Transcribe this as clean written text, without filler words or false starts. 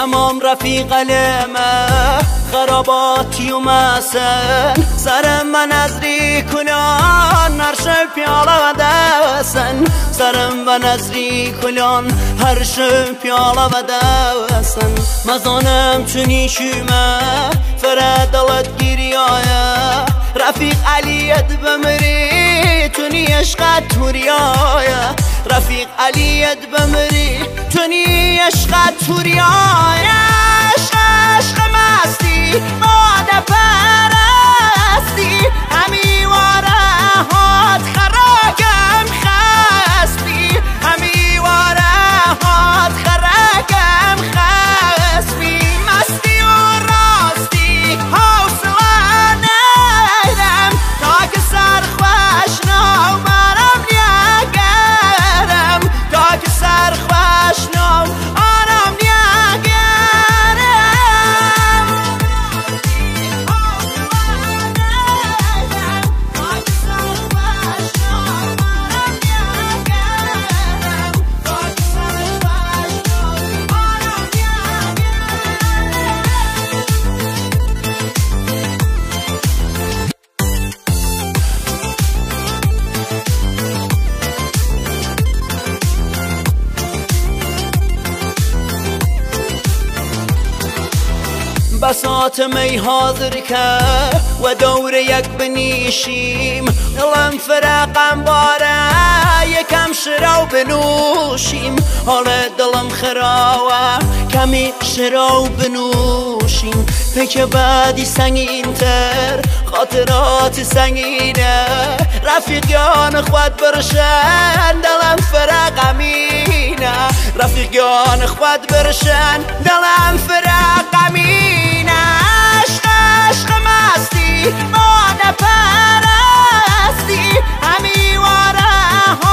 تمام رفیق لمه خراباتی و مسن سرم من از ریکلان هر شب پیاله و دوسن سرم من از ریکلان هر شب پیاله و دوسن مزانم چونی شومه فردالت گیریایه رفیق علیت بمری تونی عشقت توریایه رفیق علیت بمری تونی عشقت توریایه عشق مستی ماده پرستی همیواره هات خراگم خسبی همیواره هات خراگم خسبی مستی و راستی حوصله نیرم تا که سرخوش نو مرم نیگرم تا که سرخوش نو آرم نیگرم بساط می حاضر که و دور یک بنیشیم دلم فرقم باره یکم شراو بنوشیم حال دلم خراوه کمی شراو بنوشیم پیک بعدی سنگین تر خاطرات سنگینه رفیقیان خود برشن دلم فرقمینه رفیقیان خود برشن دلم فرقمینه عشق مستی مانه پرستی همیواره